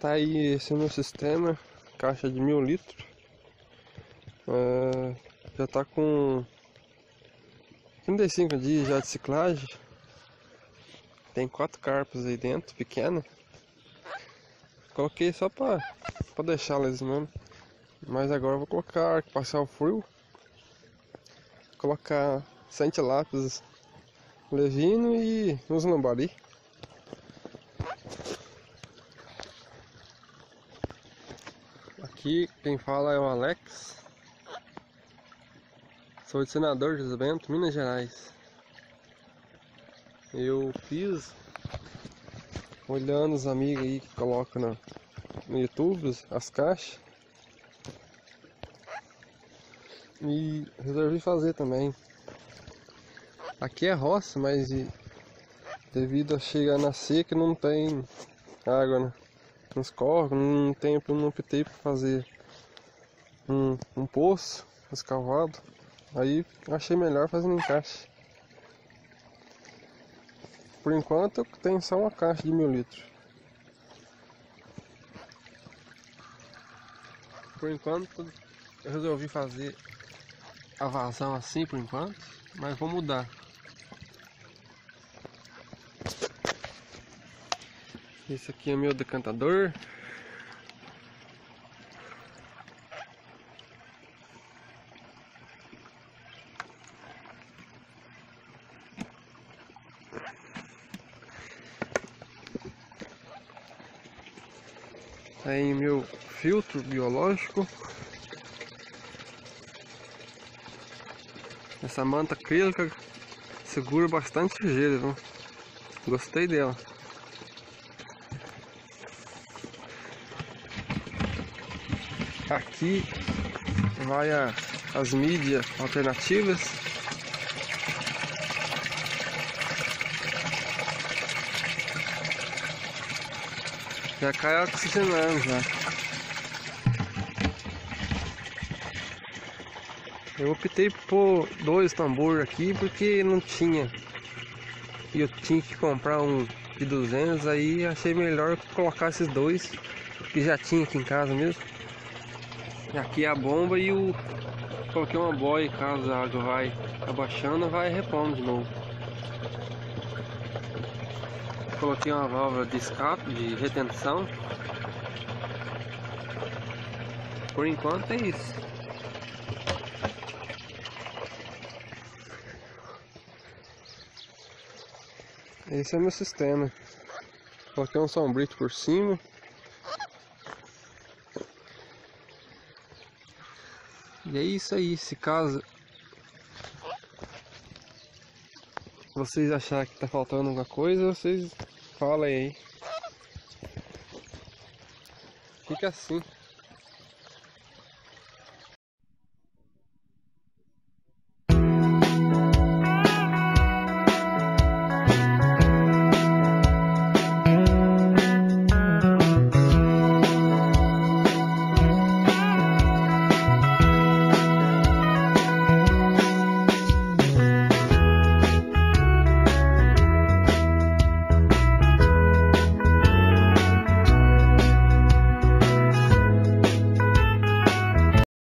Tá aí, esse é o meu sistema, caixa de 1000 litros. Já tá com 35 dias já de ciclagem. Tem 4 carpas aí dentro, pequena. Coloquei só pra deixar elas mesmo. Mas agora eu vou colocar arco parcial frio. Colocar 100 tilápias levino e uns lambari. Aqui quem fala é o Alex. Sou de Senador José Bento, Minas Gerais. Eu fiz olhando os amigos aí que colocam no YouTube as caixas. E resolvi fazer também. Aqui é roça, mas devido a chegar na seca não tem água nos córregos, não optei por fazer um poço escavado. Aí achei melhor fazer um encaixe. Por enquanto eu tenho só uma caixa de 1000 litros. Por enquanto eu resolvi fazer a vazão assim por enquanto, mas vou mudar. Esse aqui é meu decantador. Aí meu filtro biológico. Essa manta acrílica segura bastante sujeira, viu? Gostei dela. Aqui vai as mídias alternativas. Já cai oxigenando já. Eu optei por pôr 2 tambores aqui porque não tinha. E eu tinha que comprar um de 200, aí achei melhor colocar esses 2 que já tinha aqui em casa mesmo. E aqui é a bomba e coloquei uma boia, caso a água vai abaixando, vai repondo de novo. Coloquei uma válvula de escape, de retenção. Por enquanto é isso. Esse é meu sistema. Coloquei um sombrito por cima. E é isso aí. Se caso vocês acharem que tá faltando alguma coisa, vocês falem aí. Fica assim.